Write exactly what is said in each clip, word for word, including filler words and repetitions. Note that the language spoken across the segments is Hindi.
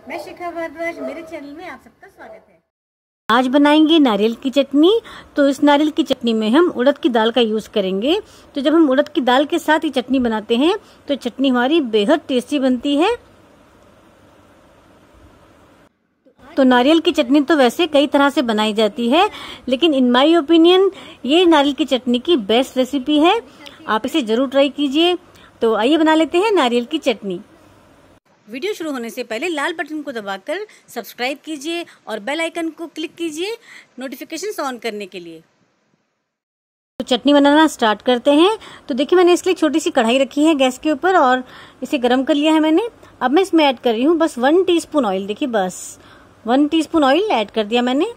मैं शिखा भारद्वाज, मेरे चैनल में आप सबका स्वागत है। आज बनाएंगे नारियल की चटनी। तो इस नारियल की चटनी में हम उड़द की दाल का यूज करेंगे। तो जब हम उड़द की दाल के साथ ये चटनी बनाते हैं तो चटनी हमारी बेहद टेस्टी बनती है। तो नारियल की चटनी तो वैसे कई तरह से बनाई जाती है, लेकिन इन माय ओपिनियन ये नारियल की चटनी की बेस्ट रेसिपी है। आप इसे जरूर ट्राई कीजिए। तो आइए बना लेते हैं नारियल की चटनी। वीडियो शुरू होने से पहले लाल बटन को दबाकर सब्सक्राइब कीजिए और बेल आइकन को क्लिक कीजिए नोटिफिकेशंस ऑन करने के लिए। तो चटनी बनाना स्टार्ट करते हैं। तो देखिए मैंने इसलिए छोटी सी कढ़ाई रखी है गैस के ऊपर और इसे गर्म कर लिया है मैंने। अब मैं इसमें ऐड कर रही हूँ बस वन टीस्पून ऑयल। देखिए बस वन टीस्पून ऑयल ऐड कर दिया मैंने।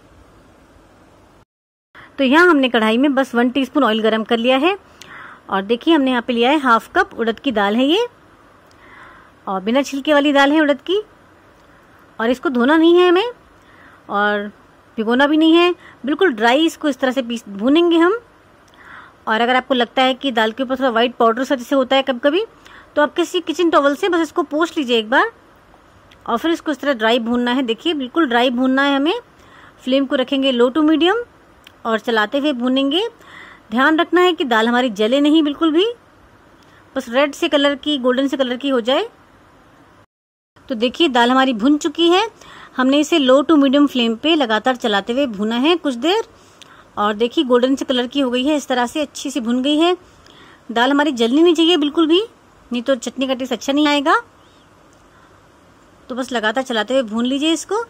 तो यहाँ हमने कढ़ाई में बस वन टीस्पून ऑयल गर्म कर लिया है और देखिए हमने यहाँ पे लिया है हाफ कप उड़द की दाल है ये, और बिना छिलके वाली दाल है उड़द की। और इसको धोना नहीं है हमें और भिगोना भी नहीं है, बिल्कुल ड्राई इसको इस तरह से पीस भूनेंगे हम। और अगर आपको लगता है कि दाल के ऊपर थोड़ा व्हाइट पाउडर सा जैसे होता है कभी कभी, तो आप किसी किचन टॉवल से बस इसको पोंछ लीजिए एक बार और फिर इसको इस तरह ड्राई भूनना है। देखिए बिल्कुल ड्राई भूनना है हमें। फ्लेम को रखेंगे लो टू मीडियम और चलाते हुए भूनेंगे। ध्यान रखना है कि दाल हमारी जले नहीं बिल्कुल भी, बस रेड से कलर की, गोल्डन से कलर की हो जाए। तो देखिए दाल हमारी भुन चुकी है। हमने इसे लो टू मीडियम फ्लेम पे लगातार चलाते हुए भुना है कुछ देर, और देखिए गोल्डन से कलर की हो गई है, इस तरह से अच्छी सी भुन गई है। दाल हमारी जलनी नहीं चाहिए बिल्कुल भी, नहीं तो चटनी का टेस्ट अच्छा नहीं आएगा। तो बस लगातार चलाते हुए भून लीजिए इसको।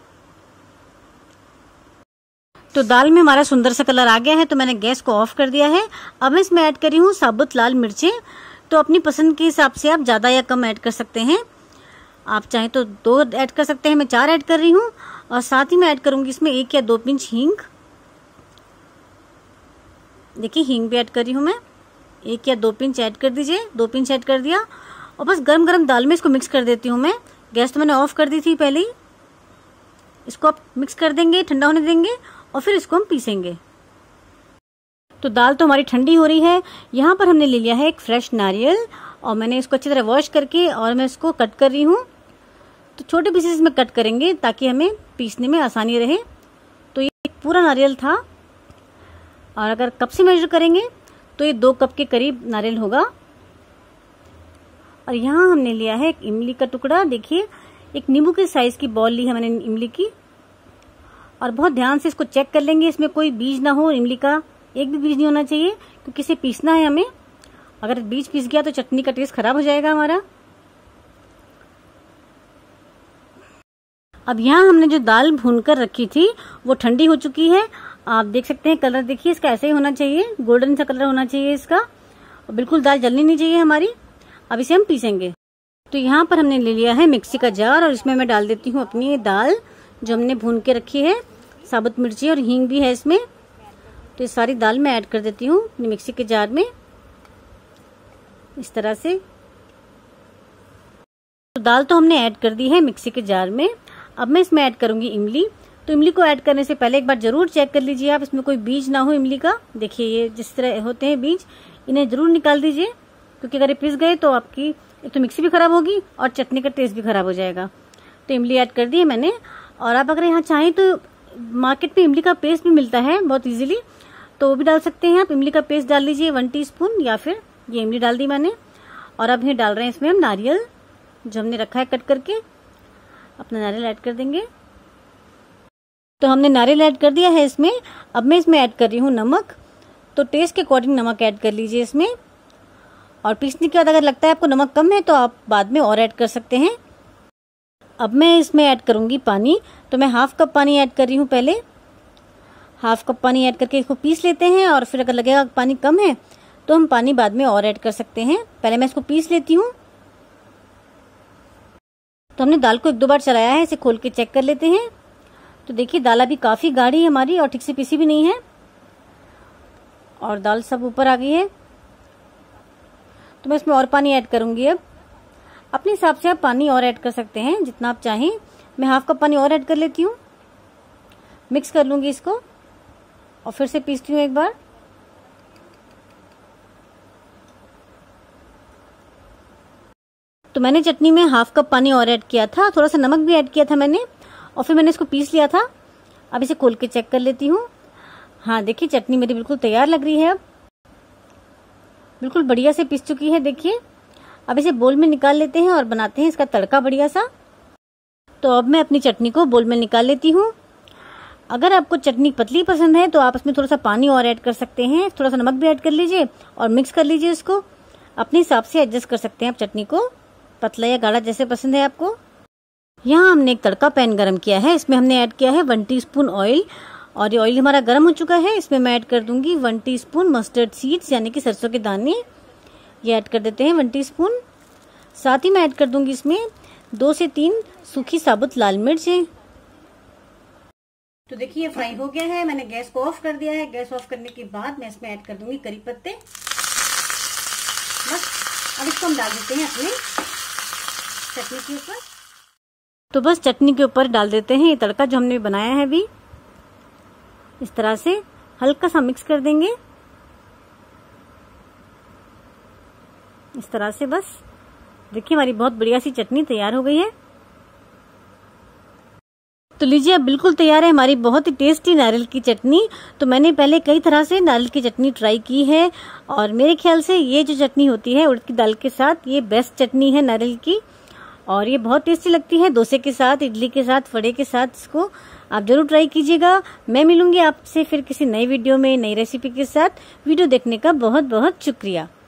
तो दाल में हमारा सुंदर सा कलर आ गया है, तो मैंने गैस को ऑफ कर दिया है। अब मैं इसमें ऐड कर रही हूँ साबुत लाल मिर्चें। तो अपनी पसंद के हिसाब से आप ज्यादा या कम ऐड कर सकते हैं। आप चाहें तो दो ऐड कर सकते हैं, मैं चार ऐड कर रही हूँ। और साथ ही मैं ऐड करूंगी इसमें एक या दो पिंच हींग। देखिए हींग भी ऐड कर रही हूँ मैं, एक या दो पिंच ऐड कर दीजिए। दो पिंच ऐड कर दिया और बस गरम गरम दाल में इसको मिक्स कर देती हूँ मैं। गैस तो मैंने ऑफ कर दी थी पहले ही। इसको आप मिक्स कर देंगे, ठंडा होने देंगे और फिर इसको हम पीसेंगे। तो दाल तो हमारी ठंडी हो रही है। यहाँ पर हमने ले लिया है एक फ्रेश नारियल और मैंने इसको अच्छी तरह वॉश करके और मैं इसको कट कर रही हूँ। तो छोटे पीसेस में कट करेंगे ताकि हमें पीसने में आसानी रहे। तो ये एक पूरा नारियल था और अगर कप से मेजर करेंगे तो ये दो कप के करीब नारियल होगा। और यहाँ हमने लिया है एक इमली का टुकड़ा। देखिए एक नींबू के साइज की बॉल ली है मैंने इमली की, और बहुत ध्यान से इसको चेक कर लेंगे इसमें कोई बीज ना हो। इमली का एक भी बीज नहीं होना चाहिए क्योंकि इसे पीसना है हमें। अगर बीज पीस गया तो चटनी का टेस्ट खराब हो जाएगा हमारा। अब यहाँ हमने जो दाल भूनकर रखी थी वो ठंडी हो चुकी है। आप देख सकते हैं कलर, देखिए इसका ऐसे ही होना चाहिए, गोल्डन सा कलर होना चाहिए इसका, और बिल्कुल दाल जलनी नहीं चाहिए हमारी। अब इसे हम पीसेंगे। तो यहाँ पर हमने ले लिया है मिक्सी का जार और इसमें मैं डाल देती हूँ अपनी ये दाल जो हमने भून के रखी है। साबुत मिर्ची और हींग भी है इसमें। तो ये सारी दाल मैं ऐड कर देती हूँ अपनी मिक्सी के जार में इस तरह से। तो दाल तो हमने ऐड कर दी है मिक्सी के जार में। अब मैं इसमें ऐड करूंगी इमली। तो इमली को ऐड करने से पहले एक बार जरूर चेक कर लीजिए आप, इसमें कोई बीज ना हो इमली का। देखिए ये जिस तरह होते हैं बीज, इन्हें जरूर निकाल दीजिए क्योंकि अगर ये पिस गए तो आपकी एक तो मिक्सी भी खराब होगी और चटनी का टेस्ट भी खराब हो जाएगा। तो इमली ऐड कर दी है मैंने। और आप अगर यहाँ चाहें तो मार्केट में इमली का पेस्ट भी मिलता है बहुत इजीली, तो वो भी डाल सकते हैं आप। इमली का पेस्ट डाल लीजिए वन टीस्पून, या फिर ये इमली डाल दी मैंने। और अब ये डाल रहे हैं इसमें हम नारियल जो हमने रखा है कट करके। अपना नारियल ऐड कर देंगे। तो हमने नारियल ऐड कर दिया है इसमें। अब मैं इसमें ऐड कर रही हूँ नमक। तो टेस्ट के अकॉर्डिंग नमक ऐड कर लीजिए इसमें। और पीसने के बाद अगर लगता है आपको नमक कम है तो आप बाद में और ऐड कर सकते हैं। अब मैं इसमें ऐड करूंगी पानी। तो मैं हाफ कप पानी ऐड कर रही हूँ पहले। हाफ कप पानी ऐड करके इसको पीस लेते हैं, और फिर अगर लगेगा पानी कम है तो हम पानी बाद में और ऐड कर सकते हैं। पहले मैं इसको पीस लेती हूँ। तो हमने दाल को एक दो बार चलाया है, इसे खोल के चेक कर लेते हैं। तो देखिए दाल अभी काफी गाढ़ी है हमारी और ठीक से पीसी भी नहीं है, और दाल सब ऊपर आ गई है। तो मैं इसमें और पानी ऐड करूंगी। अब अपने हिसाब से आप पानी और ऐड कर सकते हैं जितना आप चाहें। मैं हाफ कप पानी और ऐड कर लेती हूँ। मिक्स कर लूंगी इसको और फिर से पीसती हूँ एक बार। तो तो मैंने चटनी में हाफ कप पानी और ऐड किया था, थोड़ा सा नमक भी ऐड किया था मैंने, और फिर मैंने इसको पीस लिया था। अब इसे खोल के चेक कर लेती हूँ। हाँ देखिए चटनी मेरी बिल्कुल तैयार लग रही है, अब बिल्कुल बढ़िया से पीस चुकी है। देखिए अब इसे बोल में निकाल लेते हैं और बनाते हैं इसका तड़का बढ़िया सा। तो अब मैं अपनी चटनी को बोल में निकाल लेती हूँ। अगर आपको चटनी पतली पसंद है तो आप इसमें थोड़ा सा पानी और ऐड कर सकते हैं, थोड़ा सा नमक भी ऐड कर लीजिए और मिक्स कर लीजिए। इसको अपने हिसाब से एडजस्ट कर सकते हैं आप चटनी को, पतला या गाढ़ा जैसे पसंद है आपको। यहाँ हमने एक तड़का पैन गरम किया है, इसमें हमने ऐड किया है वन टीस्पून ऑयल, और ये ऑयल हमारा गर्म हो चुका है। इसमें मैं ऐड कर दूंगी वन टीस्पून मस्टर्ड सीड्स यानी कि सरसों के दाने, ये ऐड कर देते हैं वन टीस्पून। साथ ही मैं ऐड कर दूंगी इसमें दो से तीन सूखी साबुत लाल मिर्चें। तो देखिए फ्राई हो गया है, मैंने गैस को ऑफ कर दिया है। गैस ऑफ करने के बाद मैं इसमें ऐड कर दूंगी करी पत्ते। बस अब इसको हम डाल देते हैं अपने चटनी के ऊपर। तो बस चटनी के ऊपर डाल देते हैं ये तड़का जो हमने बनाया है। अभी इस तरह से हल्का सा मिक्स कर देंगे, इस तरह से। बस देखिए हमारी बहुत बढ़िया सी चटनी तैयार हो गई है। तो लीजिए अब बिल्कुल तैयार है हमारी बहुत ही टेस्टी नारियल की चटनी। तो मैंने पहले कई तरह से नारियल की चटनी ट्राई की है, और मेरे ख्याल से ये जो चटनी होती है उड़द की दाल के साथ, ये बेस्ट चटनी है नारियल की, और ये बहुत टेस्टी लगती है डोसे के साथ, इडली के साथ, वड़े के साथ। इसको आप जरूर ट्राई कीजिएगा। मैं मिलूंगी आपसे फिर किसी नई वीडियो में नई रेसिपी के साथ। वीडियो देखने का बहुत बहुत शुक्रिया।